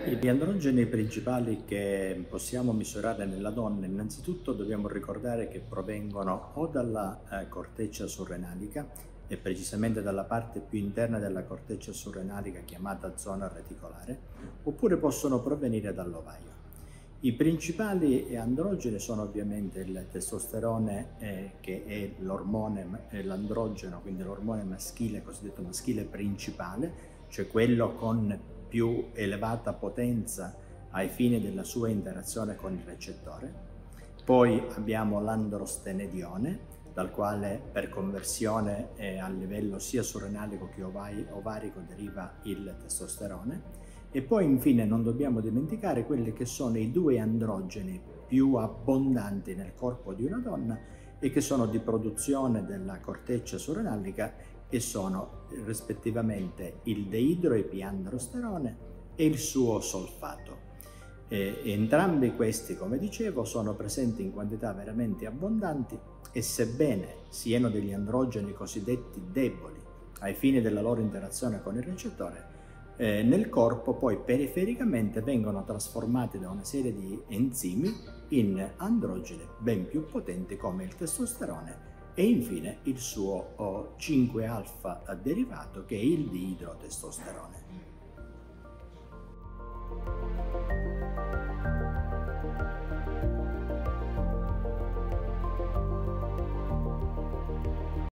Gli androgeni principali che possiamo misurare nella donna, innanzitutto dobbiamo ricordare che provengono o dalla corteccia surrenalica, e precisamente dalla parte più interna della corteccia surrenalica chiamata zona reticolare, oppure possono provenire dall'ovaio. I principali androgeni sono ovviamente il testosterone, che è l'ormone, l'androgeno, quindi l'ormone maschile, cosiddetto maschile principale, cioè quello con più elevata potenza ai fini della sua interazione con il recettore. Poi abbiamo l'androstenedione, dal quale per conversione a livello sia surrenalico che ovarico deriva il testosterone. E poi infine non dobbiamo dimenticare quelli che sono i due androgeni più abbondanti nel corpo di una donna e che sono di produzione della corteccia surrenalica, e sono rispettivamente il deidroepiandrosterone e il suo solfato. Entrambi questi, come dicevo, sono presenti in quantità veramente abbondanti, e sebbene siano degli androgeni cosiddetti deboli ai fini della loro interazione con il recettore, nel corpo poi perifericamente vengono trasformati da una serie di enzimi in androgeni ben più potenti come il testosterone e infine il suo 5-alfa derivato, che è il diidrotestosterone.